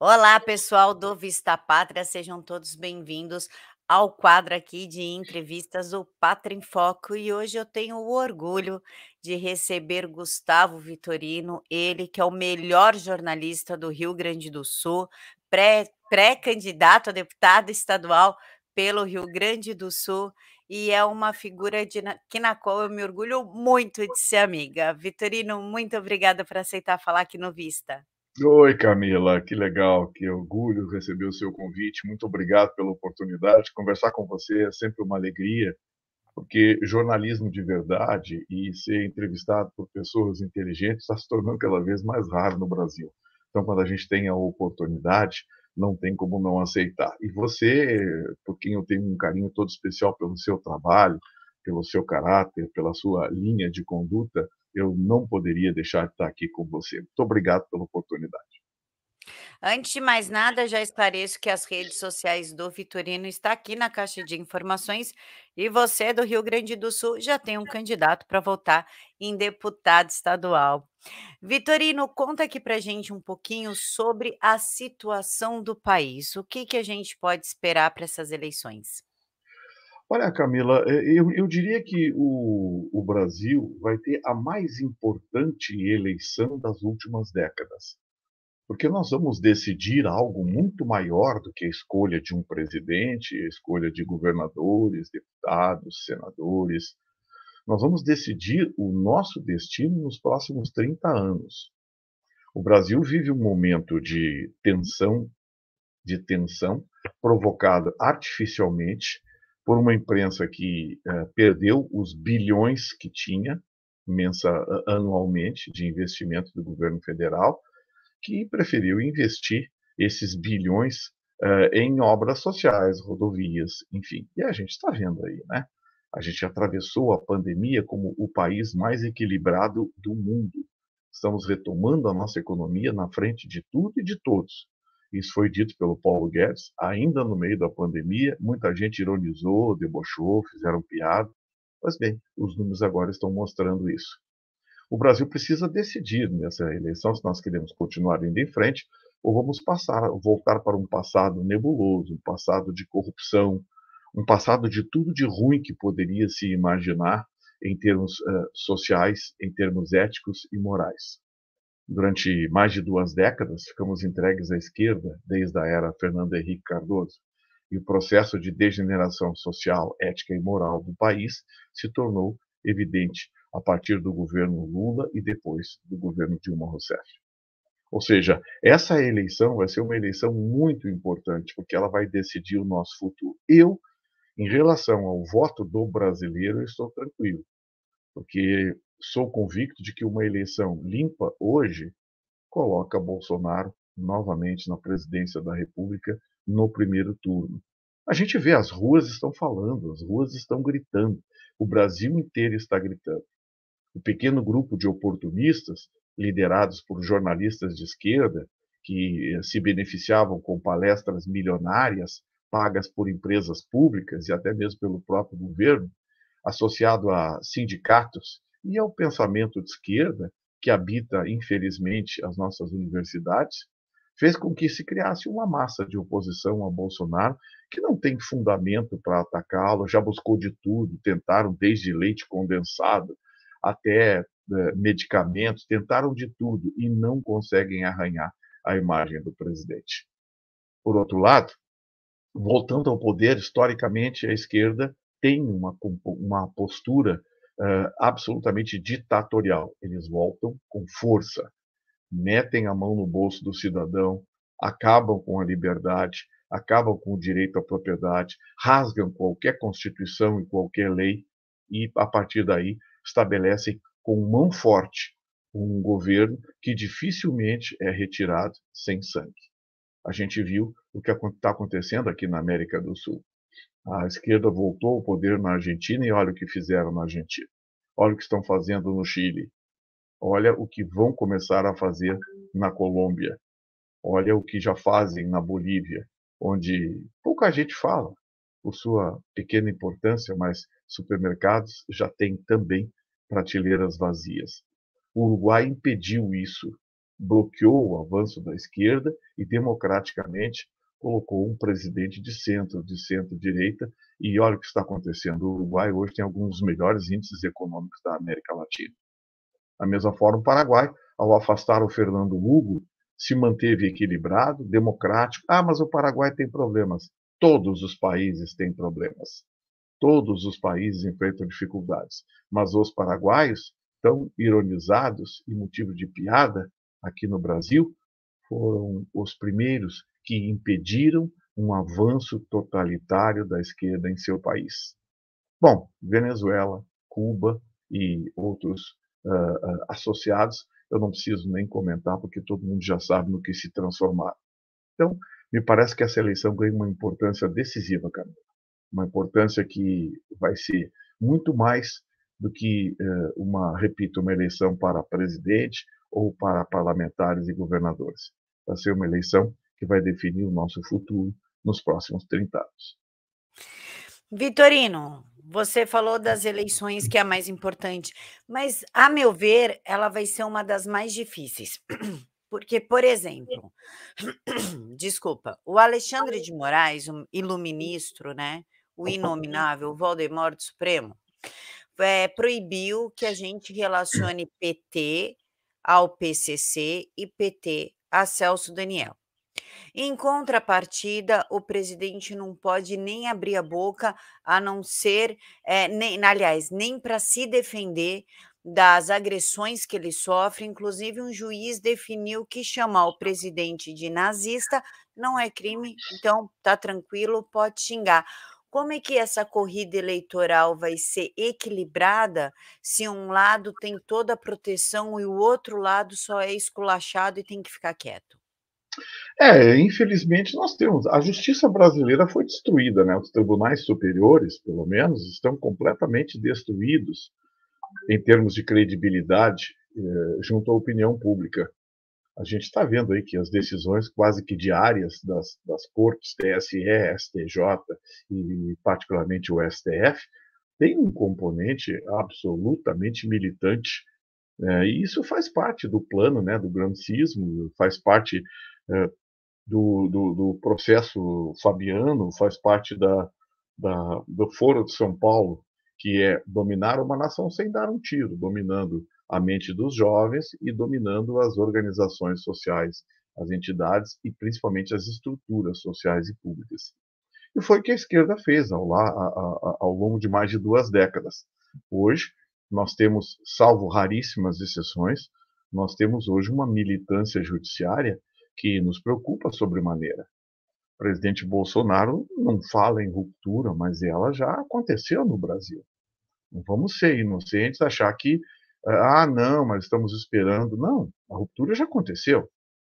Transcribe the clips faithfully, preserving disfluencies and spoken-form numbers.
Olá, pessoal do Vista Pátria, sejam todos bem-vindos ao quadro aqui de entrevistas do Pátria em Foco. E hoje eu tenho o orgulho de receber Gustavo Vitorino, ele que é o melhor jornalista do Rio Grande do Sul, pré, pré-candidato a deputado estadual pelo Rio Grande do Sul, e é uma figura de, na- que na qual eu me orgulho muito de ser amiga. Vitorino, muito obrigada por aceitar falar aqui no Vista. Oi, Camila, que legal, que orgulho receber o seu convite. Muito obrigado pela oportunidade. Conversar com você é sempre uma alegria, porque jornalismo de verdade e ser entrevistado por pessoas inteligentes está se tornando cada vez mais raro no Brasil. Então, quando a gente tem a oportunidade, não tem como não aceitar. E você, por quem eu tenho um carinho todo especial pelo seu trabalho, pelo seu caráter, pela sua linha de conduta, eu não poderia deixar de estar aqui com você. Muito obrigado pela oportunidade. Antes de mais nada, já esclareço que as redes sociais do Vitorino está aqui na caixa de informações e você do Rio Grande do Sul já tem um candidato para votar em deputado estadual. Vitorino, conta aqui para gente um pouquinho sobre a situação do país. O que que a gente pode esperar para essas eleições? Olha, Camila, eh, eu, eu diria que o, o Brasil vai ter a mais importante eleição das últimas décadas, porque nós vamos decidir algo muito maior do que a escolha de um presidente, a escolha de governadores, deputados, senadores. Nós vamos decidir o nosso destino nos próximos trinta anos. O Brasil vive um momento de tensão de tensão provocada artificialmente por uma imprensa que eh, perdeu os bilhões que tinha mensa, anualmente de investimento do governo federal, que preferiu investir esses bilhões eh, em obras sociais, rodovias, enfim. E a gente está vendo aí, né? A gente atravessou a pandemia como o país mais equilibrado do mundo. Estamos retomando a nossa economia na frente de tudo e de todos. Isso foi dito pelo Paulo Guedes, ainda no meio da pandemia. Muita gente ironizou, debochou, fizeram piada. Mas bem, os números agora estão mostrando isso. O Brasil precisa decidir nessa eleição se nós queremos continuar indo em frente ou vamos passar, voltar para um passado nebuloso, um passado de corrupção, um passado de tudo de ruim que poderia se imaginar em termos uh, sociais, em termos éticos e morais. Durante mais de duas décadas, ficamos entregues à esquerda, desde a era Fernando Henrique Cardoso, e o processo de degeneração social, ética e moral do país se tornou evidente a partir do governo Lula e depois do governo Dilma Rousseff. Ou seja, essa eleição vai ser uma eleição muito importante, porque ela vai decidir o nosso futuro. Eu, em relação ao voto do brasileiro, estou tranquilo, porque sou convicto de que uma eleição limpa hoje coloca Bolsonaro novamente na presidência da República no primeiro turno. A gente vê, as ruas estão falando, as ruas estão gritando, o Brasil inteiro está gritando. O pequeno grupo de oportunistas, liderados por jornalistas de esquerda, que se beneficiavam com palestras milionárias pagas por empresas públicas e até mesmo pelo próprio governo, associado a sindicatos e ao pensamento de esquerda, que habita, infelizmente, as nossas universidades, fez com que se criasse uma massa de oposição a Bolsonaro que não tem fundamento para atacá-lo, já buscou de tudo, tentaram desde leite condensado até eh, medicamentos, tentaram de tudo e não conseguem arranhar a imagem do presidente. Por outro lado, voltando ao poder, historicamente, a esquerda tem uma, uma postura uh, absolutamente ditatorial. Eles voltam com força, metem a mão no bolso do cidadão, acabam com a liberdade, acabam com o direito à propriedade, rasgam qualquer constituição e qualquer lei e, a partir daí, estabelecem com mão forte um governo que dificilmente é retirado sem sangue. A gente viu o que está acontecendo aqui na América do Sul. A esquerda voltou ao poder na Argentina e olha o que fizeram na Argentina. Olha o que estão fazendo no Chile. Olha o que vão começar a fazer na Colômbia. Olha o que já fazem na Bolívia, onde pouca gente fala por sua pequena importância, mas supermercados já têm também prateleiras vazias. O Uruguai impediu isso bloqueou o avanço da esquerda e democraticamente colocou um presidente de centro, de centro-direita, e olha o que está acontecendo. O Uruguai hoje tem alguns dos melhores índices econômicos da América Latina. Da mesma forma, o Paraguai, ao afastar o Fernando Hugo, se manteve equilibrado, democrático. Ah, mas o Paraguai tem problemas. Todos os países têm problemas. Todos os países enfrentam dificuldades. Mas os paraguaios, tão ironizados e motivo de piada aqui no Brasil, foram os primeiros que impediram um avanço totalitário da esquerda em seu país. Bom, Venezuela, Cuba e outros uh, uh, associados, eu não preciso nem comentar, porque todo mundo já sabe no que se transformaram. Então, me parece que essa eleição ganha uma importância decisiva, Camila. Uma importância que vai ser muito mais do que uh, uma, repito, uma eleição para presidente ou para parlamentares e governadores. Vai ser uma eleição que vai definir o nosso futuro nos próximos trinta anos. Vitorino, você falou das eleições que é a mais importante, mas, a meu ver, ela vai ser uma das mais difíceis. Porque, por exemplo, desculpa, o Alexandre de Moraes, o iluministro, né, o inominável, o Voldemort Supremo, eh, proibiu que a gente relacione P T ao P C C e P T a Celso Daniel. Em contrapartida, o presidente não pode nem abrir a boca, a não ser, eh, nem aliás, nem para se defender das agressões que ele sofre, inclusive um juiz definiu que chamar o presidente de nazista não é crime, então tá tranquilo, pode xingar. Como é que essa corrida eleitoral vai ser equilibrada, se um lado tem toda a proteção e o outro lado só é esculachado e tem que ficar quieto? É, infelizmente nós temos. A justiça brasileira foi destruída, né? Os tribunais superiores, pelo menos, estão completamente destruídos em termos de credibilidade eh, junto à opinião pública. A gente está vendo aí que as decisões quase que diárias das, das cortes, T S E, S T J e particularmente o S T F, têm um componente absolutamente militante, né? E isso faz parte do plano, né, do grancismo, faz parte eh, do, do, do processo fabiano, faz parte da, da, do Foro de São Paulo, que é dominar uma nação sem dar um tiro, dominando a mente dos jovens e dominando as organizações sociais, as entidades e principalmente as estruturas sociais e públicas. E foi o que a esquerda fez ao, lá, a, a, ao longo de mais de duas décadas. Hoje, nós temos, salvo raríssimas exceções, nós temos hoje uma militância judiciária que nos preocupa sobremaneira. O presidente Bolsonaro não fala em ruptura, mas ela já aconteceu no Brasil. Não vamos ser inocentes, achar que, ah, não, mas estamos esperando. Não, a ruptura já aconteceu.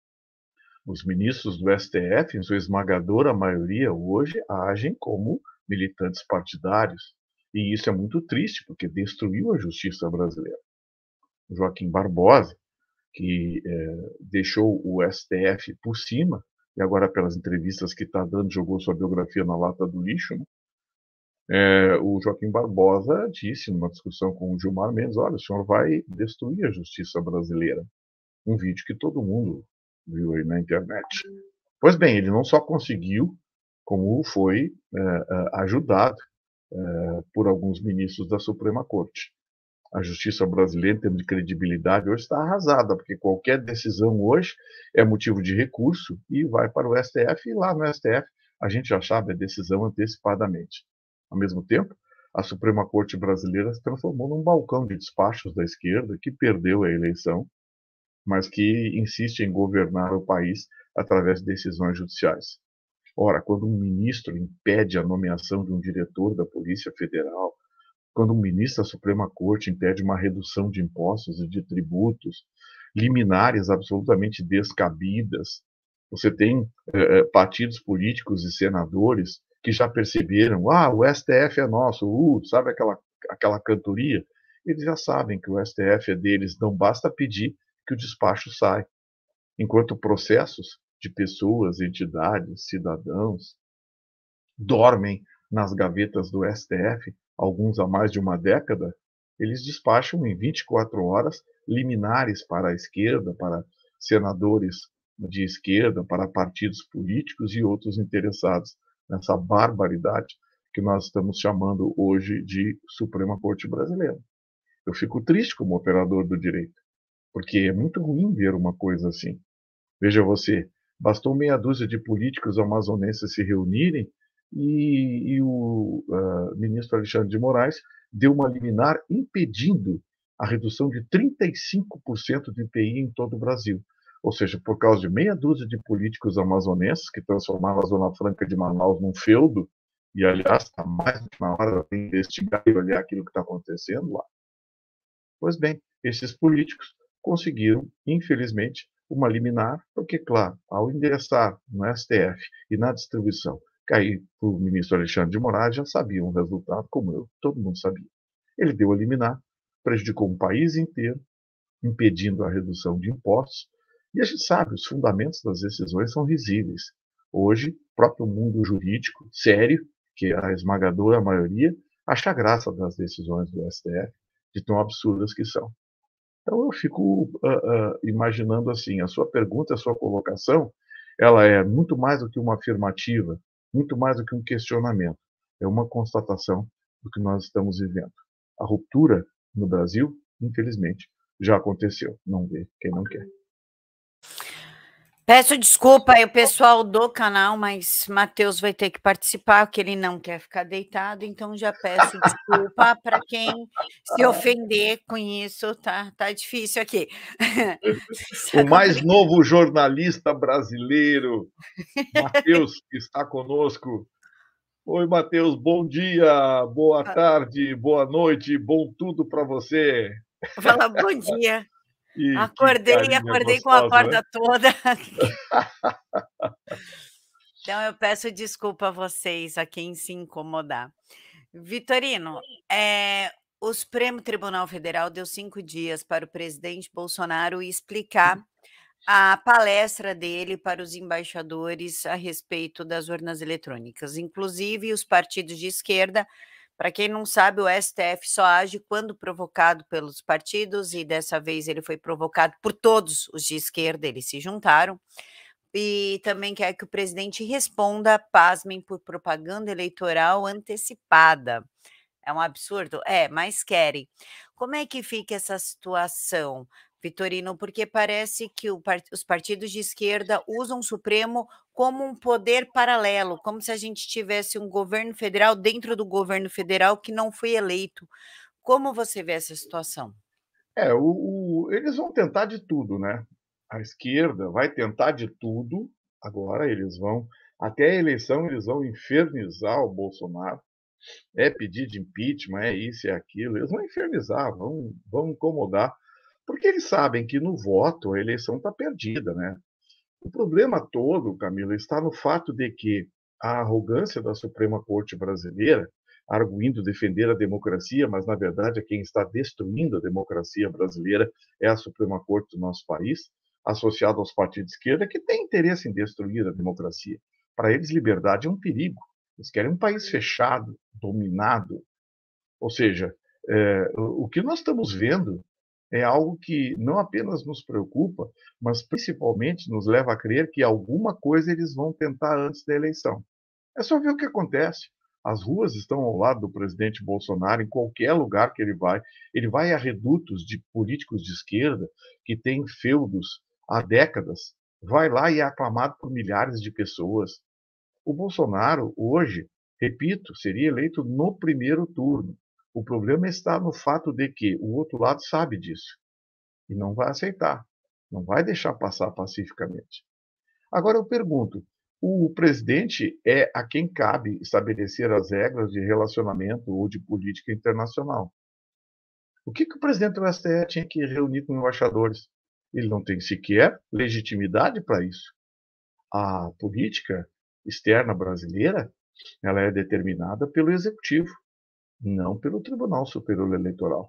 Os ministros do S T F, em sua esmagadora maioria, hoje agem como militantes partidários. E isso é muito triste, porque destruiu a justiça brasileira. O Joaquim Barbosa, que é, deixou o S T F por cima, e agora pelas entrevistas que está dando, jogou sua biografia na lata do lixo, né? É, o Joaquim Barbosa disse, numa discussão com o Gilmar Mendes, olha, o senhor vai destruir a justiça brasileira. Um vídeo que todo mundo viu aí na internet. Pois bem, ele não só conseguiu, como foi é, ajudado é, por alguns ministros da Suprema Corte. A justiça brasileira, em termos de credibilidade, hoje está arrasada, porque qualquer decisão hoje é motivo de recurso e vai para o S T F, e lá no S T F a gente já sabe a decisão antecipadamente. Ao mesmo tempo, a Suprema Corte brasileira se transformou num balcão de despachos da esquerda, que perdeu a eleição, mas que insiste em governar o país através de decisões judiciais. Ora, quando um ministro impede a nomeação de um diretor da Polícia Federal, quando um ministro da Suprema Corte impede uma redução de impostos e de tributos, liminares absolutamente descabidas, você tem eh, partidos políticos e senadores que já perceberam, ah, o S T F é nosso, uh, sabe aquela, aquela cantoria? Eles já sabem que o S T F é deles, não basta pedir que o despacho saia. Enquanto processos de pessoas, entidades, cidadãos dormem nas gavetas do S T F, alguns há mais de uma década, eles despacham em vinte e quatro horas liminares para a esquerda, para senadores de esquerda, para partidos políticos e outros interessados nessa barbaridade que nós estamos chamando hoje de Suprema Corte Brasileira. Eu fico triste como operador do direito, porque é muito ruim ver uma coisa assim. Veja você, bastou meia dúzia de políticos amazonenses se reunirem e, e o uh, ministro Alexandre de Moraes deu uma liminar impedindo a redução de trinta e cinco por cento do I P I em todo o Brasil. Ou seja, por causa de meia dúzia de políticos amazonenses que transformaram a Zona Franca de Manaus num feudo, e aliás, está mais do que na hora de investigar e olhar aquilo que está acontecendo lá. Pois bem, esses políticos conseguiram, infelizmente, uma liminar, porque, claro, ao endereçar no S T F e na distribuição cair para o ministro Alexandre de Moraes, já sabiam o resultado, como eu, todo mundo sabia. Ele deu a liminar, prejudicou um país inteiro, impedindo a redução de impostos, e a gente sabe, os fundamentos das decisões são risíveis. Hoje, o próprio mundo jurídico, sério, que é a esmagadora maioria, acha graça das decisões do S T F, de tão absurdas que são. Então eu fico uh, uh, imaginando assim, a sua pergunta, a sua colocação, ela é muito mais do que uma afirmativa, muito mais do que um questionamento. É uma constatação do que nós estamos vivendo. A ruptura no Brasil, infelizmente, já aconteceu. Não vê quem não quer. Peço desculpa aí o pessoal do canal, mas Matheus vai ter que participar, porque ele não quer ficar deitado, então já peço desculpa para quem se ofender com isso, tá, tá difícil aqui. O mais novo jornalista brasileiro, Matheus, que está conosco. Oi, Matheus, bom dia, boa tarde, boa noite, bom tudo para você. Fala bom dia. E acordei, acordei com a corda, né? Toda. Então eu peço desculpa a vocês, a quem se incomodar. Vitorino, é, o Supremo Tribunal Federal deu cinco dias para o presidente Bolsonaro explicar a palestra dele para os embaixadores a respeito das urnas eletrônicas, inclusive os partidos de esquerda. Para quem não sabe, o S T F só age quando provocado pelos partidos, e dessa vez ele foi provocado por todos os de esquerda, eles se juntaram, e também quer que o presidente responda, pasmem, por propaganda eleitoral antecipada. É um absurdo? É, mas querem. Como é que fica essa situação, Vitorino? Porque parece que o, os partidos de esquerda usam o Supremo como um poder paralelo, como se a gente tivesse um governo federal dentro do governo federal que não foi eleito. Como você vê essa situação? É, o, o, eles vão tentar de tudo, né? A esquerda vai tentar de tudo. Agora eles vão, até a eleição, eles vão infernizar o Bolsonaro. É pedir de impeachment, é isso, é aquilo. Eles vão infernizar, vão, vão incomodar, porque eles sabem que no voto a eleição está perdida, né? O problema todo, Camila, está no fato de que a arrogância da Suprema Corte Brasileira, arguindo defender a democracia, mas na verdade quem está destruindo a democracia brasileira é a Suprema Corte do nosso país, associada aos partidos de esquerda que têm interesse em destruir a democracia. Para eles, liberdade é um perigo. Eles querem um país fechado, dominado. Ou seja, é, o que nós estamos vendo é algo que não apenas nos preocupa, mas principalmente nos leva a crer que alguma coisa eles vão tentar antes da eleição. É só ver o que acontece. As ruas estão ao lado do presidente Bolsonaro, em qualquer lugar que ele vai. Ele vai a redutos de políticos de esquerda que têm feudos há décadas. Vai lá e é aclamado por milhares de pessoas. O Bolsonaro, hoje, repito, seria eleito no primeiro turno. O problema está no fato de que o outro lado sabe disso e não vai aceitar, não vai deixar passar pacificamente. Agora eu pergunto, o presidente é a quem cabe estabelecer as regras de relacionamento ou de política internacional. O que, que o presidente do S T F tinha que reunir com embaixadores? Ele não tem sequer legitimidade para isso. A política externa brasileira, ela é determinada pelo Executivo, não pelo Tribunal Superior Eleitoral.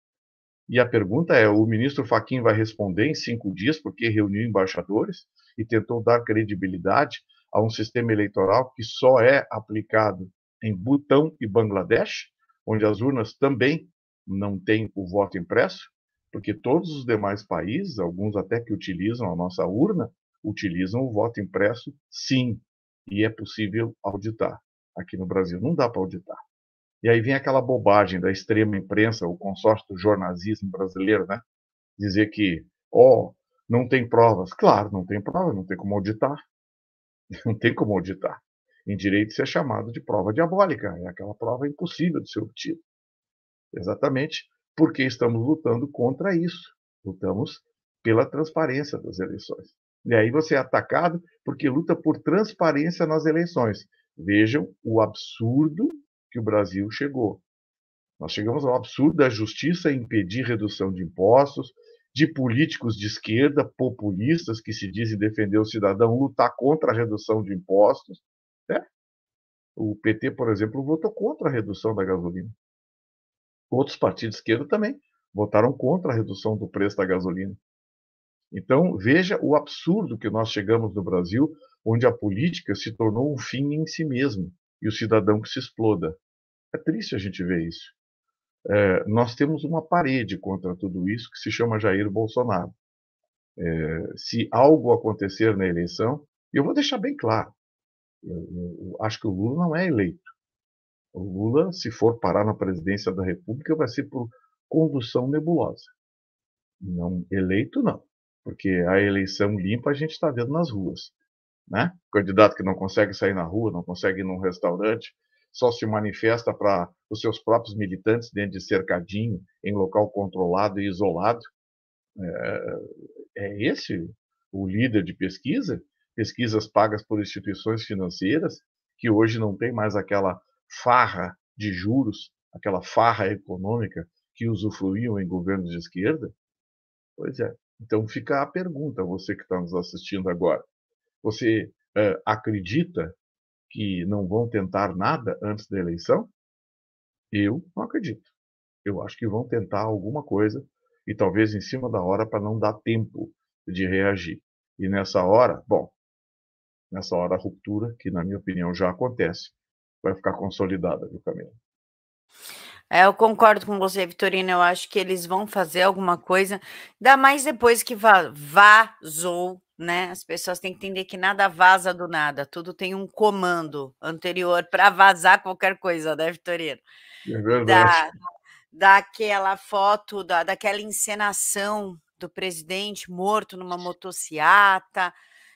E a pergunta é, o ministro Fachin vai responder em cinco dias porque reuniu embaixadores e tentou dar credibilidade a um sistema eleitoral que só é aplicado em Butão e Bangladesh, onde as urnas também não têm o voto impresso? porque todos os demais países, alguns até que utilizam a nossa urna, utilizam o voto impresso, sim, e é possível auditar. Aqui no Brasil não dá para auditar. E aí vem aquela bobagem da extrema imprensa, o consórcio do jornalismo brasileiro, né? Dizer que, ó, oh, não tem provas. Claro, não tem prova, não tem como auditar. Não tem como auditar. Em direito, isso é chamado de prova diabólica. É aquela prova impossível de ser obtida. Exatamente porque estamos lutando contra isso. Lutamos pela transparência das eleições. E aí você é atacado porque luta por transparência nas eleições. Vejam o absurdo que o Brasil chegou. Nós chegamos ao absurdo da justiça impedir redução de impostos, de políticos de esquerda, populistas, que se dizem defender o cidadão, lutar contra a redução de impostos. Né? O P T, por exemplo, votou contra a redução da gasolina. Outros partidos de esquerda também votaram contra a redução do preço da gasolina. Então, veja o absurdo que nós chegamos no Brasil, onde a política se tornou um fim em si mesmo, e o cidadão que se exploda. É triste a gente ver isso. É, nós temos uma parede contra tudo isso que se chama Jair Bolsonaro. É, se algo acontecer na eleição, eu vou deixar bem claro, eu, eu, eu acho que o Lula não é eleito. O Lula, se for parar na presidência da República, vai ser por condução nebulosa. Não eleito, não. Porque a eleição limpa a gente está vendo nas ruas. Né? O candidato que não consegue sair na rua, não consegue ir num restaurante, só se manifesta para os seus próprios militantes dentro de cercadinho, em local controlado e isolado. É, é esse o líder de pesquisa? Pesquisas pagas por instituições financeiras, que hoje não tem mais aquela farra de juros, aquela farra econômica que usufruíam em governos de esquerda? Pois é. Então fica a pergunta, você que está nos assistindo agora. Você uh, acredita que não vão tentar nada antes da eleição? Eu não acredito. Eu acho que vão tentar alguma coisa e talvez em cima da hora para não dar tempo de reagir. E nessa hora, bom, nessa hora a ruptura, que na minha opinião já acontece, vai ficar consolidada, viu, Camila? É, eu concordo com você, Vitorino. Eu acho que eles vão fazer alguma coisa, ainda mais depois que va vazou, né? As pessoas têm que entender que nada vaza do nada, tudo tem um comando anterior para vazar qualquer coisa, né, Vitorino? É verdade. Da, daquela foto, da, daquela encenação do presidente morto numa motociata.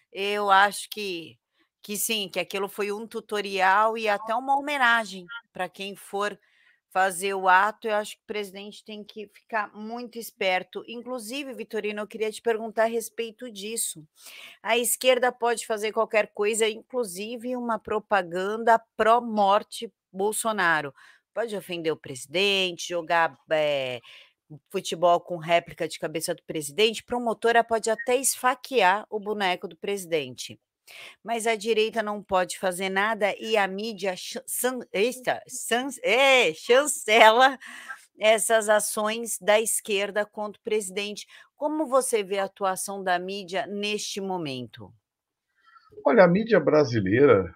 Eu acho que, que sim, que aquilo foi um tutorial e até uma homenagem para quem for fazer o ato. Eu acho que o presidente tem que ficar muito esperto. Inclusive, Vitorino, eu queria te perguntar a respeito disso. A esquerda pode fazer qualquer coisa, inclusive uma propaganda pró-morte Bolsonaro. Pode ofender o presidente, jogar é, futebol com réplica de cabeça do presidente. Promotora pode até esfaquear o boneco do presidente. Mas a direita não pode fazer nada e a mídia chan eita, san é, chancela essas ações da esquerda contra o presidente. Como você vê a atuação da mídia neste momento? Olha, a mídia brasileira,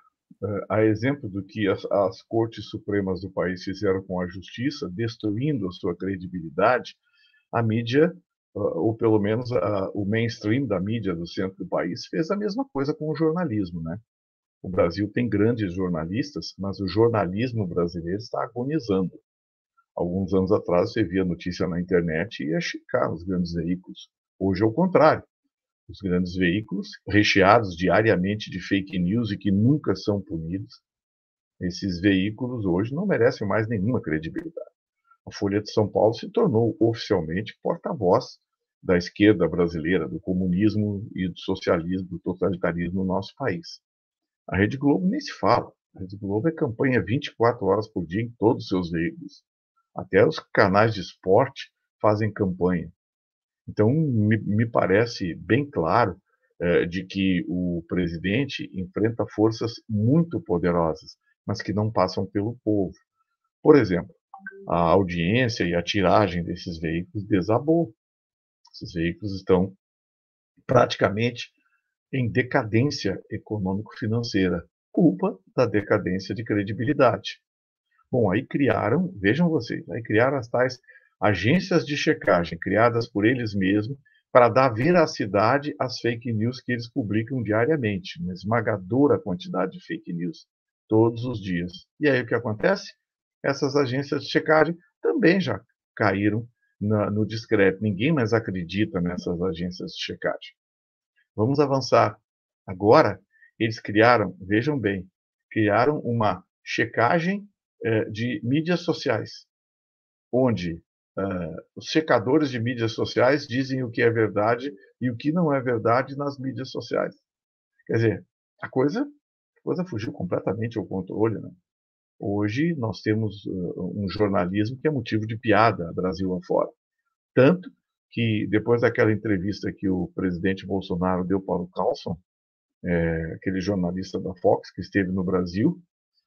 a exemplo do que as, as cortes supremas do país fizeram com a justiça, destruindo a sua credibilidade, a mídia, ou pelo menos a, o mainstream da mídia do centro do país, fez a mesma coisa com o jornalismo, né? O Brasil tem grandes jornalistas, mas o jornalismo brasileiro está agonizando. Alguns anos atrás você via notícia na internet e ia checar os grandes veículos. Hoje é o contrário. Os grandes veículos, recheados diariamente de fake news e que nunca são punidos, esses veículos hoje não merecem mais nenhuma credibilidade. A Folha de São Paulo se tornou oficialmente porta-voz da esquerda brasileira, do comunismo e do socialismo, do totalitarismo no nosso país. A Rede Globo nem se fala. A Rede Globo é campanha vinte e quatro horas por dia em todos os seus veículos. Até os canais de esporte fazem campanha. Então, me, me parece bem claro eh, de que o presidente enfrenta forças muito poderosas, mas que não passam pelo povo. Por exemplo, a audiência e a tiragem desses veículos desabou. Esses veículos estão praticamente em decadência econômico-financeira, culpa da decadência de credibilidade. Bom, aí criaram, vejam vocês, aí criaram as tais agências de checagem criadas por eles mesmos para dar veracidade às fake news que eles publicam diariamente, uma esmagadora quantidade de fake news, todos os dias. E aí o que acontece? Essas agências de checagem também já caíram na, no discreto. Ninguém mais acredita nessas agências de checagem. Vamos avançar. Agora, eles criaram, vejam bem, criaram uma checagem eh, de mídias sociais, onde uh, os checadores de mídias sociais dizem o que é verdade e o que não é verdade nas mídias sociais. Quer dizer, a coisa, a coisa fugiu completamente ao controle, né? Hoje nós temos uh, um jornalismo que é motivo de piada, Brasil afora. Tanto que, depois daquela entrevista que o presidente Bolsonaro deu para o Carlson, é, aquele jornalista da Fox que esteve no Brasil,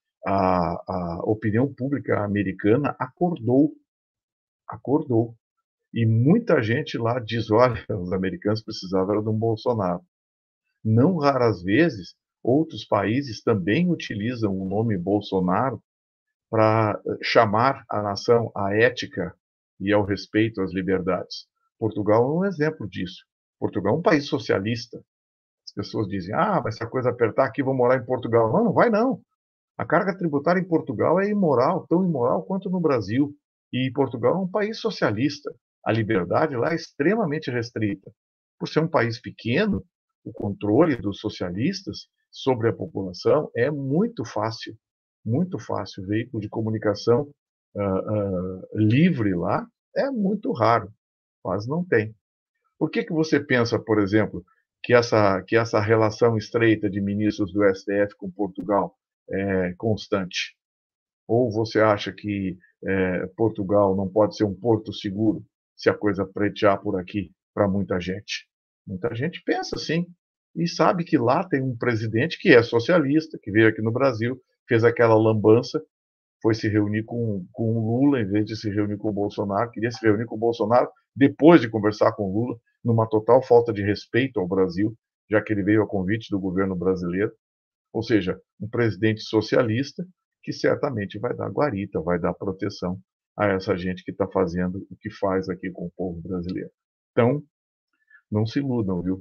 a, a opinião pública americana acordou, acordou. E muita gente lá diz, olha, os americanos precisavam de um Bolsonaro. Não raras vezes, outros países também utilizam o nome Bolsonaro para chamar a nação à ética e ao respeito às liberdades. Portugal é um exemplo disso. Portugal é um país socialista. As pessoas dizem, ah, mas se a coisa apertar aqui, vou morar em Portugal. Não, não vai não. A carga tributária em Portugal é imoral, tão imoral quanto no Brasil. E Portugal é um país socialista. A liberdade lá é extremamente restrita. Por ser um país pequeno, o controle dos socialistas sobre a população é muito fácil. Muito fácil. O veículo de comunicação uh, uh, livre lá é muito raro. Quase não tem. Por que que você pensa, por exemplo, que essa, que essa relação estreita de ministros do S T F com Portugal é constante? Ou você acha que é, Portugal não pode ser um porto seguro se a coisa pretear por aqui para muita gente? Muita gente pensa assim e sabe que lá tem um presidente que é socialista, que veio aqui no Brasil, fez aquela lambança, foi se reunir com, com o Lula em vez de se reunir com o Bolsonaro, queria se reunir com o Bolsonaro depois de conversar com o Lula, numa total falta de respeito ao Brasil, já que ele veio a convite do governo brasileiro. Ou seja, um presidente socialista que certamente vai dar guarita, vai dar proteção a essa gente que está fazendo o que faz aqui com o povo brasileiro. Então, não se iludam, viu?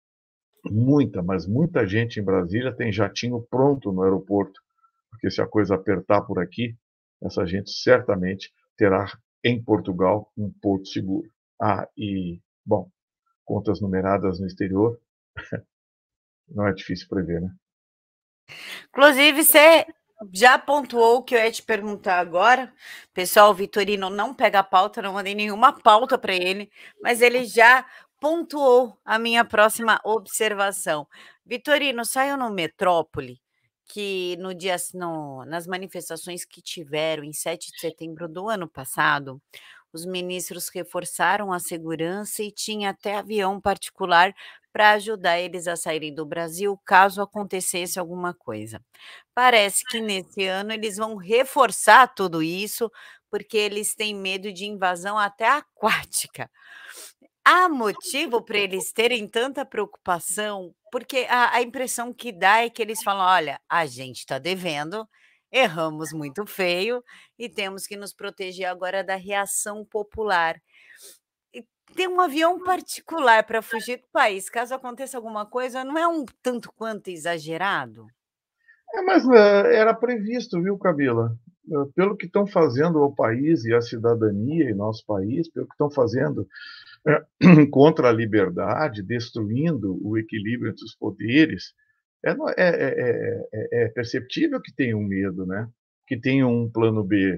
Muita, mas muita gente em Brasília tem jatinho pronto no aeroporto, porque se a coisa apertar por aqui, essa gente certamente terá em Portugal um porto seguro. Ah, e, bom, contas numeradas no exterior, não é difícil prever, né? Inclusive, você já pontuou o que eu ia te perguntar agora. Pessoal, o Vitorino não pega a pauta, não mandei nenhuma pauta para ele, mas ele já pontuou a minha próxima observação. Vitorino, saiu no Metrópole que no dia, no, nas manifestações que tiveram em sete de setembro do ano passado, os ministros reforçaram a segurança e tinha até avião particular para ajudar eles a saírem do Brasil caso acontecesse alguma coisa. Parece que nesse ano eles vão reforçar tudo isso, porque eles têm medo de invasão até aquática. Há motivo para eles terem tanta preocupação? Porque a, a impressão que dá é que eles falam: olha, a gente está devendo, erramos muito feio e temos que nos proteger agora da reação popular. E ter um avião particular para fugir do país, caso aconteça alguma coisa, não é um tanto quanto exagerado? É, mas é, era previsto, viu, Camila? É, pelo que estão fazendo ao país e à cidadania em nosso país, pelo que estão fazendo é, contra a liberdade, destruindo o equilíbrio entre os poderes, é, no- é- é- é- é perceptível que tenham medo, né? Que tenham um plano B.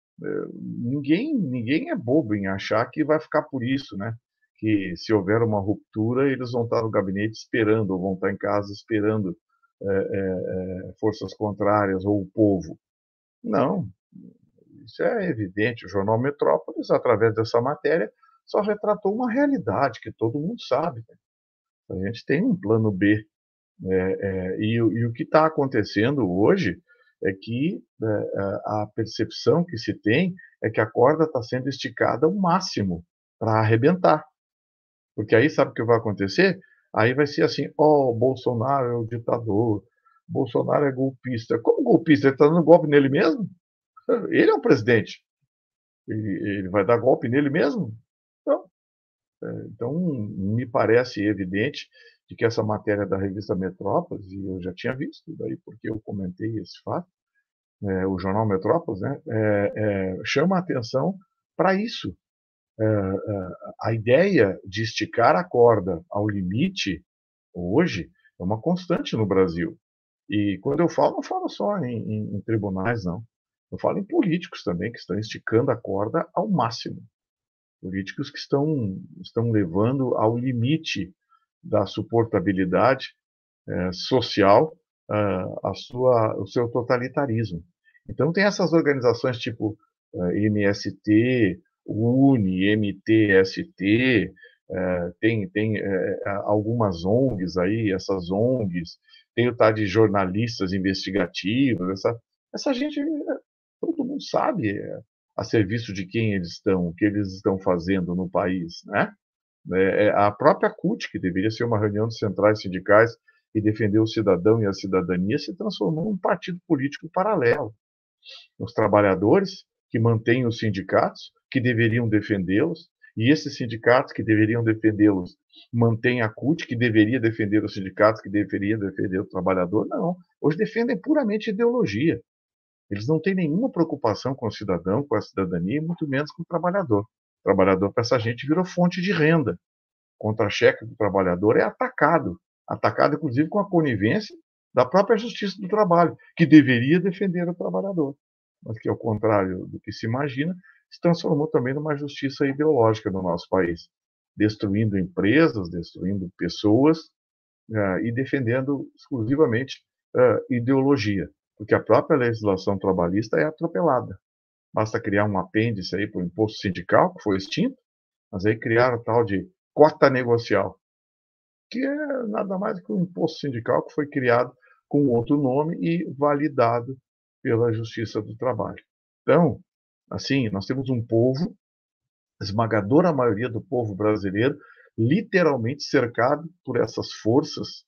Ninguém, ninguém é bobo em achar que vai ficar por isso, né? Que se houver uma ruptura, eles vão estar no gabinete esperando, ou vão estar em casa esperando é, é, é, forças contrárias ou o povo. Não, isso é evidente. O jornal Metrópolis, através dessa matéria, só retratou uma realidade que todo mundo sabe, né? A gente tem um plano B. É, é, e, e o que está acontecendo hoje é que é, a percepção que se tem é que a corda está sendo esticada ao máximo para arrebentar. Porque aí sabe o que vai acontecer? Aí vai ser assim, ó, oh, Bolsonaro é o ditador, Bolsonaro é golpista. Como golpista? Ele está dando golpe nele mesmo? Ele é o presidente. Ele, ele vai dar golpe nele mesmo? Não. É, então, me parece evidente de que essa matéria da revista Metrópolis, e eu já tinha visto, daí porque eu comentei esse fato, é, o jornal Metrópolis, né, é, é, chama a atenção para isso. É, é, a ideia de esticar a corda ao limite, hoje, é uma constante no Brasil. E quando eu falo, não falo só em, em, em tribunais, não. Eu falo em políticos também, que estão esticando a corda ao máximo. Políticos que estão, estão levando ao limite da suportabilidade eh, social ah, a sua, o seu totalitarismo. Então, tem essas organizações tipo eh, M S T, UNE, M T S T, eh, tem, tem eh, algumas O N Gs aí, essas O N Gs, tem o tal de jornalistas investigativos, essa, essa gente, eh, todo mundo sabe eh, a serviço de quem eles estão, o que eles estão fazendo no país, né? É, é a própria C U T, que deveria ser uma reunião de centrais sindicais e defender o cidadão e a cidadania, se transformou num partido político paralelo. Os trabalhadores, que mantêm os sindicatos, que deveriam defendê-los, e esses sindicatos que deveriam defendê-los mantêm a C U T, que deveria defender os sindicatos, que deveria defender o trabalhador. Não, hoje defendem puramente ideologia. Eles não têm nenhuma preocupação com o cidadão, com a cidadania, e muito menos com o trabalhador. O trabalhador, para essa gente, virou fonte de renda. Contra-cheque do trabalhador é atacado, atacado inclusive com a conivência da própria Justiça do Trabalho, que deveria defender o trabalhador, mas que, ao contrário do que se imagina, se transformou também numa justiça ideológica no nosso país, destruindo empresas, destruindo pessoas uh, e defendendo exclusivamente uh, ideologia, porque a própria legislação trabalhista é atropelada. Basta criar um apêndice aí para o imposto sindical, que foi extinto, mas aí criaram o tal de cota negocial, que é nada mais do que um imposto sindical que foi criado com outro nome e validado pela Justiça do Trabalho. Então, assim, nós temos um povo, a esmagadora maioria do povo brasileiro, literalmente cercado por essas forças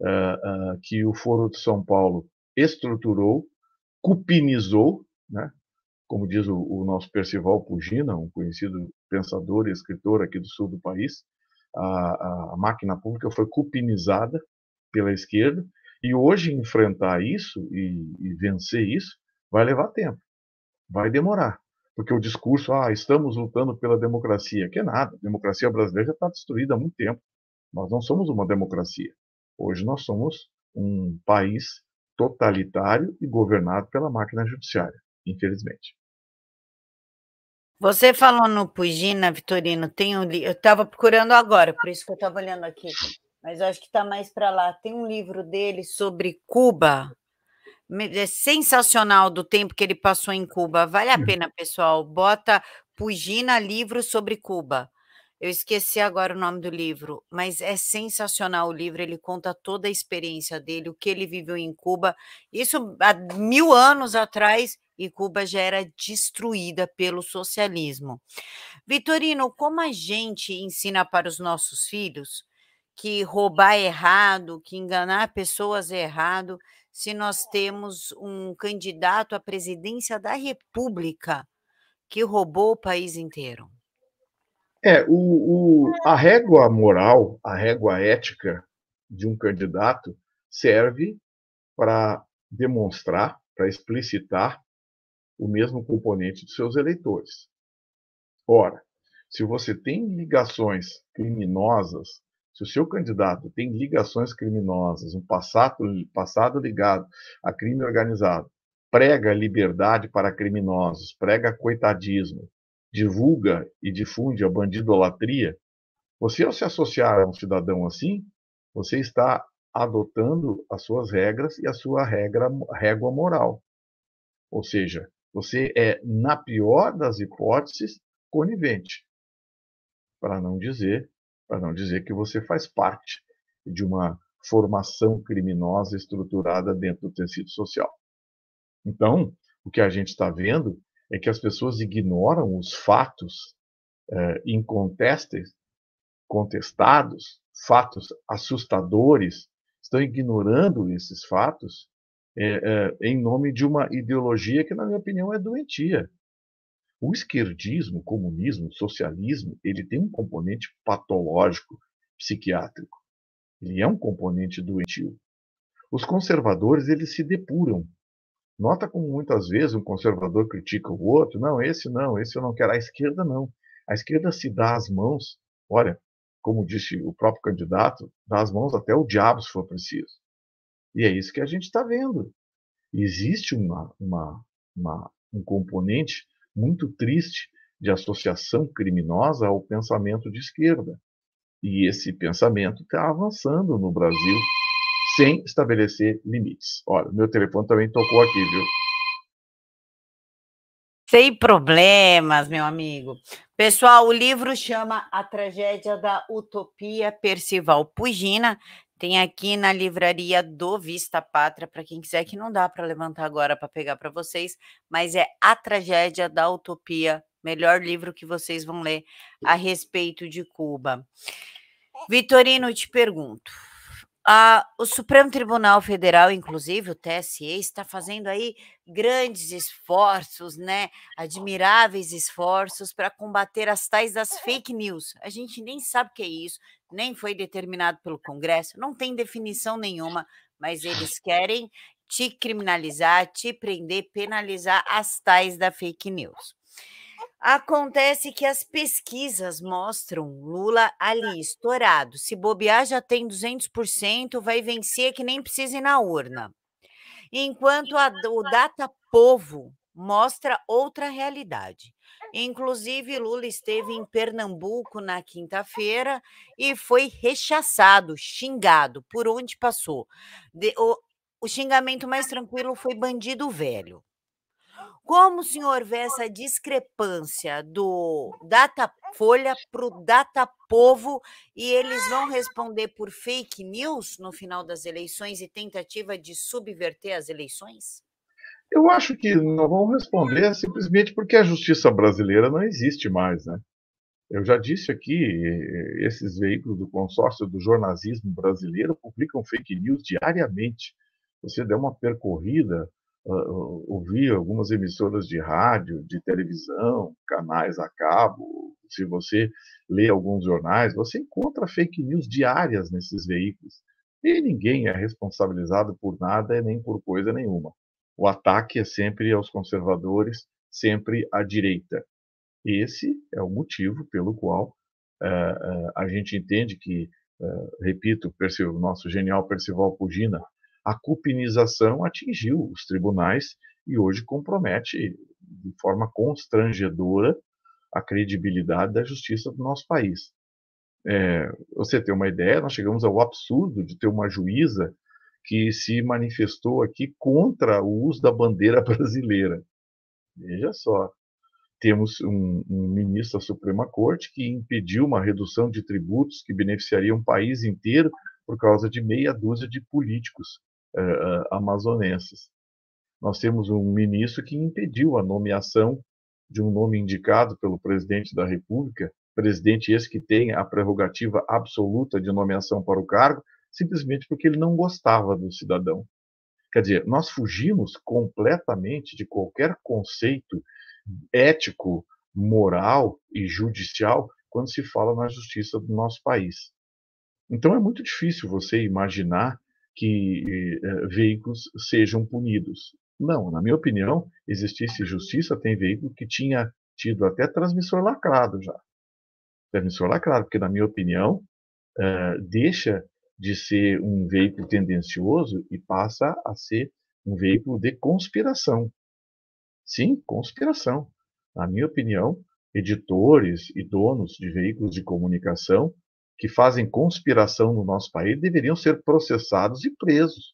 uh, uh, que o Foro de São Paulo estruturou, cupinizou, né? Como diz o, o nosso Percival Pugina, um conhecido pensador e escritor aqui do sul do país, a, a máquina pública foi cupinizada pela esquerda, e hoje enfrentar isso e, e vencer isso vai levar tempo, vai demorar, porque o discurso, ah, estamos lutando pela democracia, que é nada, a democracia brasileira já está destruída há muito tempo, nós não somos uma democracia, hoje nós somos um país totalitário e governado pela máquina judiciária, infelizmente. Você falou no Pugina, Vitorino, tem um li eu estava procurando agora, por isso que eu estava olhando aqui, mas eu acho que está mais para lá. Tem um livro dele sobre Cuba, é sensacional, do tempo que ele passou em Cuba. Vale a pena, pessoal, bota Pugina livro sobre Cuba. Eu esqueci agora o nome do livro, mas é sensacional o livro, ele conta toda a experiência dele, o que ele viveu em Cuba, isso há mil anos atrás, e Cuba já era destruída pelo socialismo. Vitorino, como a gente ensina para os nossos filhos que roubar é errado, que enganar pessoas é errado, se nós temos um candidato à presidência da República que roubou o país inteiro? É, o, o, a régua moral, a régua ética de um candidato serve para demonstrar, para explicitar o mesmo componente dos seus eleitores. Ora, se você tem ligações criminosas, se o seu candidato tem ligações criminosas, um passado, passado ligado a crime organizado, prega liberdade para criminosos, prega coitadismo, divulga e difunde a bandidolatria, você, ao se associar a um cidadão assim, você está adotando as suas regras e a sua regra, régua moral. Ou seja, você é, na pior das hipóteses, conivente, para não dizer, para não dizer que você faz parte de uma formação criminosa estruturada dentro do tecido social. Então, o que a gente está vendo é que as pessoas ignoram os fatos eh, incontestáveis, contestados, fatos assustadores, estão ignorando esses fatos é, é, em nome de uma ideologia que, na minha opinião, é doentia. O esquerdismo, o comunismo, o socialismo, ele tem um componente patológico, psiquiátrico. Ele é um componente doentio. Os conservadores, eles se depuram. Nota como muitas vezes um conservador critica o outro. Não, esse não, esse eu não quero. A esquerda não. A esquerda se dá as mãos. Olha, como disse o próprio candidato, dá as mãos até o diabo se for preciso. E é isso que a gente está vendo. Existe uma, uma, uma, um componente muito triste de associação criminosa ao pensamento de esquerda. E esse pensamento está avançando no Brasil sem estabelecer limites. Olha, meu telefone também tocou aqui, viu? Sem problemas, meu amigo. Pessoal, o livro chama A Tragédia da Utopia, Percival Pugina. Tem aqui na livraria do Vista Pátria, para quem quiser, que não dá para levantar agora para pegar para vocês, mas é A Tragédia da Utopia, melhor livro que vocês vão ler a respeito de Cuba. Vitorino, te pergunto, ah, o Supremo Tribunal Federal, inclusive o T S E, está fazendo aí grandes esforços, né, admiráveis esforços para combater as tais das fake news. A gente nem sabe o que é isso, nem foi determinado pelo Congresso, não tem definição nenhuma, mas eles querem te criminalizar, te prender, penalizar as tais da fake news. Acontece que as pesquisas mostram Lula ali, estourado. Se bobear, já tem duzentos por cento, vai vencer que nem precisa ir na urna. Enquanto a, o Datapovo mostra outra realidade. Inclusive, Lula esteve em Pernambuco na quinta-feira e foi rechaçado, xingado por onde passou. De, o, o xingamento mais tranquilo foi bandido velho. Como o senhor vê essa discrepância do Datafolha para o Datapovo e eles vão responder por fake news no final das eleições e tentativa de subverter as eleições? Eu acho que não vão responder simplesmente porque a justiça brasileira não existe mais, né? Eu já disse aqui, esses veículos do consórcio do jornalismo brasileiro publicam fake news diariamente. Você der uma percorrida, uh, ouvir algumas emissoras de rádio, de televisão, canais a cabo, se você lê alguns jornais, você encontra fake news diárias nesses veículos. E ninguém é responsabilizado por nada nem por coisa nenhuma. O ataque é sempre aos conservadores, sempre à direita. Esse é o motivo pelo qual uh, uh, a gente entende que, uh, repito, o nosso genial Percival Pugina, a cupinização atingiu os tribunais e hoje compromete de forma constrangedora a credibilidade da justiça do nosso país. É, você tem uma ideia, nós chegamos ao absurdo de ter uma juíza que se manifestou aqui contra o uso da bandeira brasileira. Veja só. Temos um, um ministro da Suprema Corte que impediu uma redução de tributos que beneficiaria um país inteiro por causa de meia dúzia de políticos uh, uh, amazonenses. Nós temos um ministro que impediu a nomeação de um nome indicado pelo presidente da República, presidente esse que tem a prerrogativa absoluta de nomeação para o cargo, simplesmente porque ele não gostava do cidadão. Quer dizer, nós fugimos completamente de qualquer conceito ético, moral e judicial quando se fala na justiça do nosso país. Então é muito difícil você imaginar que eh, veículos sejam punidos. Não, na minha opinião, existisse justiça, tem veículo que tinha tido até transmissor lacrado já. Transmissor lacrado, porque na minha opinião, eh, deixa de ser um veículo tendencioso e passa a ser um veículo de conspiração. Sim, conspiração. Na minha opinião, editores e donos de veículos de comunicação que fazem conspiração no nosso país deveriam ser processados e presos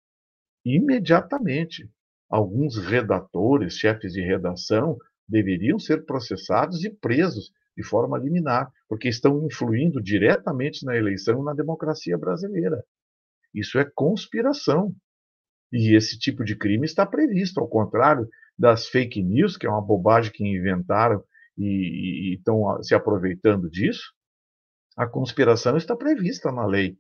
imediatamente. Alguns redatores, chefes de redação, deveriam ser processados e presos de forma liminar, porque estão influindo diretamente na eleição e na democracia brasileira. Isso é conspiração. E esse tipo de crime está previsto, ao contrário das fake news, que é uma bobagem que inventaram e, e estão se aproveitando disso. A conspiração está prevista na lei.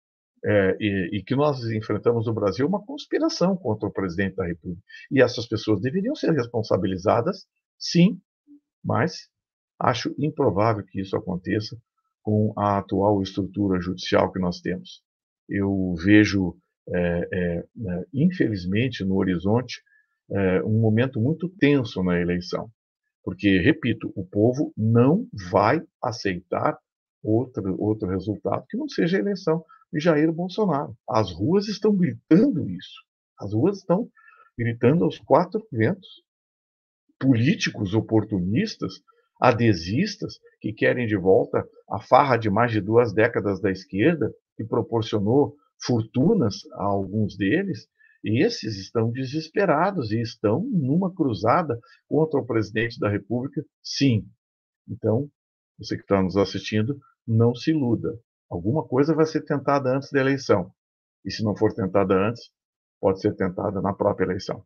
É, e, e que nós enfrentamos no Brasil uma conspiração contra o presidente da República. E essas pessoas deveriam ser responsabilizadas, sim, Mas acho improvável que isso aconteça com a atual estrutura judicial que nós temos. Eu vejo, é, é, é, infelizmente, no horizonte, é, um momento muito tenso na eleição. Porque, repito, o povo não vai aceitar outro, outro resultado que não seja a eleição de Jair Bolsonaro. As ruas estão gritando isso. As ruas estão gritando aos quatro ventos. Políticos oportunistas, adesistas, que querem de volta a farra de mais de duas décadas da esquerda, que proporcionou fortunas a alguns deles, esses estão desesperados e estão numa cruzada contra o presidente da República, sim. Então, você que está nos assistindo, não se iluda. Alguma coisa vai ser tentada antes da eleição. E se não for tentada antes, pode ser tentada na própria eleição.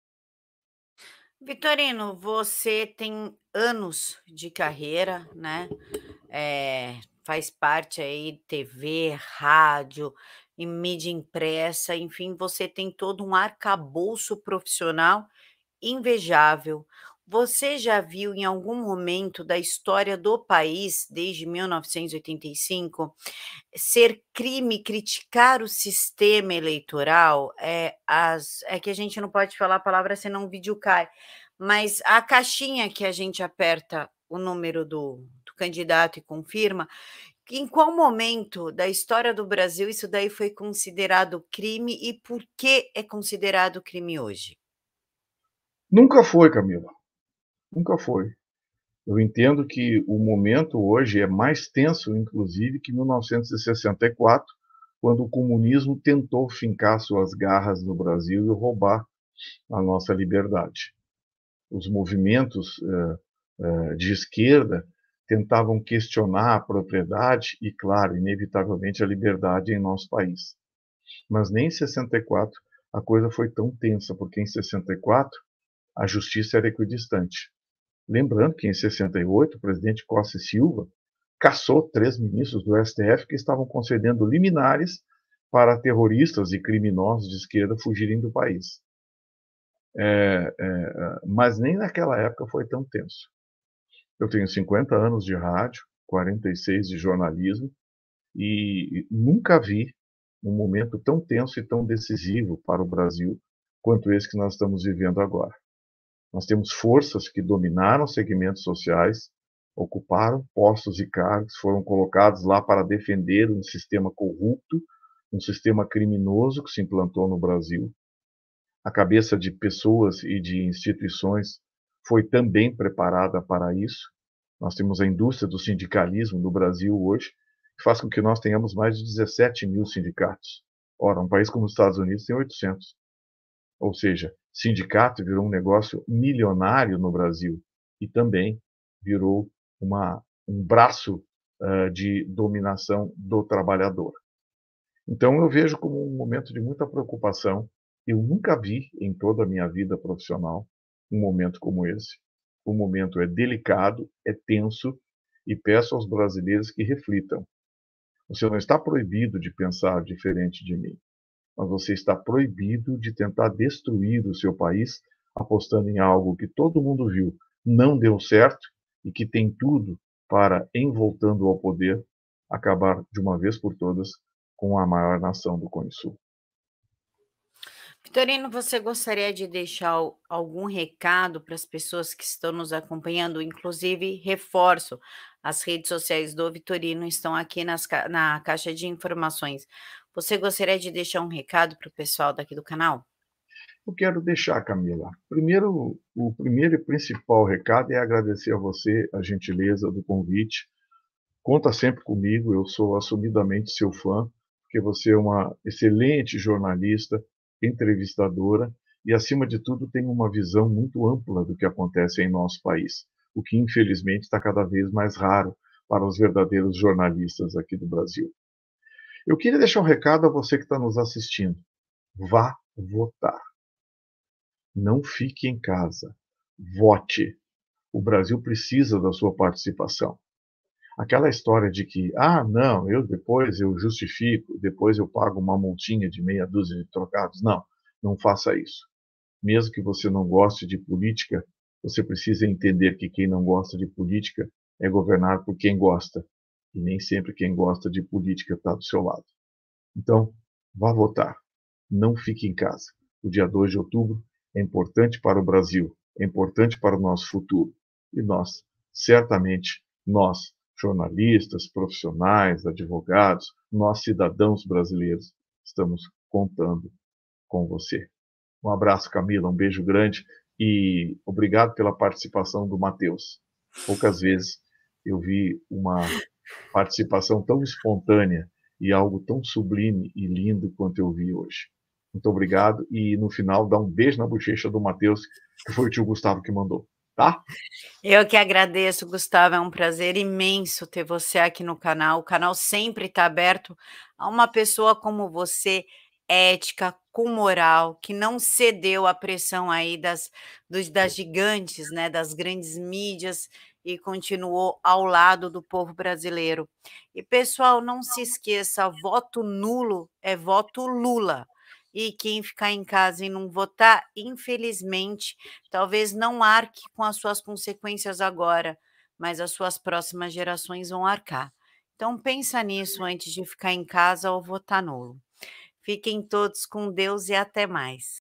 Vitorino, você tem anos de carreira, né? Eh, faz parte aí T V, rádio e mídia impressa, enfim, você tem todo um arcabouço profissional invejável. Você já viu em algum momento da história do país, desde mil novecentos e oitenta e cinco, ser crime criticar o sistema eleitoral? É, as, é que a gente não pode falar a palavra senão o vídeo cai, mas a caixinha que a gente aperta o número do, do candidato e confirma, em qual momento da história do Brasil isso daí foi considerado crime e por que é considerado crime hoje? Nunca foi, Camila. Nunca foi. Eu entendo que o momento hoje é mais tenso, inclusive, que mil novecentos e sessenta e quatro, quando o comunismo tentou fincar suas garras no Brasil e roubar a nossa liberdade. Os movimentos eh, eh, de esquerda tentavam questionar a propriedade e, claro, inevitavelmente, a liberdade em nosso país. Mas nem em sessenta e quatro a coisa foi tão tensa, porque em sessenta e quatro a justiça era equidistante. Lembrando que em sessenta e oito o presidente Costa e Silva cassou três ministros do S T F que estavam concedendo liminares para terroristas e criminosos de esquerda fugirem do país. É, é, mas nem naquela época foi tão tenso. Eu tenho cinquenta anos de rádio, quarenta e seis de jornalismo, e nunca vi um momento tão tenso e tão decisivo para o Brasil quanto esse que nós estamos vivendo agora. Nós temos forças que dominaram segmentos sociais, ocuparam postos e cargos, foram colocados lá para defender um sistema corrupto, um sistema criminoso que se implantou no Brasil. A cabeça de pessoas e de instituições foi também preparada para isso. Nós temos a indústria do sindicalismo no Brasil hoje, que faz com que nós tenhamos mais de dezessete mil sindicatos. Ora, um país como os Estados Unidos tem oitocentos. Ou seja, sindicato virou um negócio milionário no Brasil e também virou uma, um braço uh, de dominação do trabalhador. Então eu vejo como um momento de muita preocupação. Eu nunca vi em toda a minha vida profissional um momento como esse. O momento é delicado, é tenso e peço aos brasileiros que reflitam. Você não está proibido de pensar diferente de mim, mas você está proibido de tentar destruir o seu país apostando em algo que todo mundo viu não deu certo e que tem tudo para, em voltando ao poder, acabar de uma vez por todas com a maior nação do Cone Sul. Vitorino, você gostaria de deixar al- algum recado para as pessoas que estão nos acompanhando? Inclusive, reforço, as redes sociais do Vitorino estão aqui nas ca- na caixa de informações. Você gostaria de deixar um recado para o pessoal daqui do canal? Eu quero deixar, Camila. Primeiro, o primeiro e principal recado é agradecer a você a gentileza do convite. Conta sempre comigo, eu sou assumidamente seu fã, porque você é uma excelente jornalista, entrevistadora e, acima de tudo, tem uma visão muito ampla do que acontece em nosso país, o que, infelizmente, está cada vez mais raro para os verdadeiros jornalistas aqui do Brasil. Eu queria deixar um recado a você que está nos assistindo. Vá votar. Não fique em casa. Vote. O Brasil precisa da sua participação. Aquela história de que, ah, não, eu depois eu justifico, depois eu pago uma multinha de meia dúzia de trocados. Não, não faça isso. Mesmo que você não goste de política, Você precisa entender que quem não gosta de política é governar por quem gosta, e nem sempre quem gosta de política está do seu lado. Então, vá votar, não fique em casa. O dia dois de outubro é importante para o Brasil, é importante para o nosso futuro. E nós, certamente, nós, jornalistas, profissionais, advogados, nós, cidadãos brasileiros, estamos contando com você. Um abraço, Camila, um beijo grande e obrigado pela participação do Matheus. Poucas vezes eu vi uma participação tão espontânea e algo tão sublime e lindo quanto eu vi hoje. Muito obrigado e no final dá um beijo na bochecha do Matheus, que foi o tio Gustavo que mandou, tá? Eu que agradeço, Gustavo, é um prazer imenso ter você aqui no canal. O canal sempre está aberto a uma pessoa como você, ética, com moral, que não cedeu à pressão aí das, dos, das gigantes, né, das grandes mídias e continuou ao lado do povo brasileiro. E, pessoal, não se esqueça, voto nulo é voto Lula. E quem ficar em casa e não votar, infelizmente, talvez não arque com as suas consequências agora, mas as suas próximas gerações vão arcar. Então pensa nisso antes de ficar em casa ou votar nulo. Fiquem todos com Deus e até mais.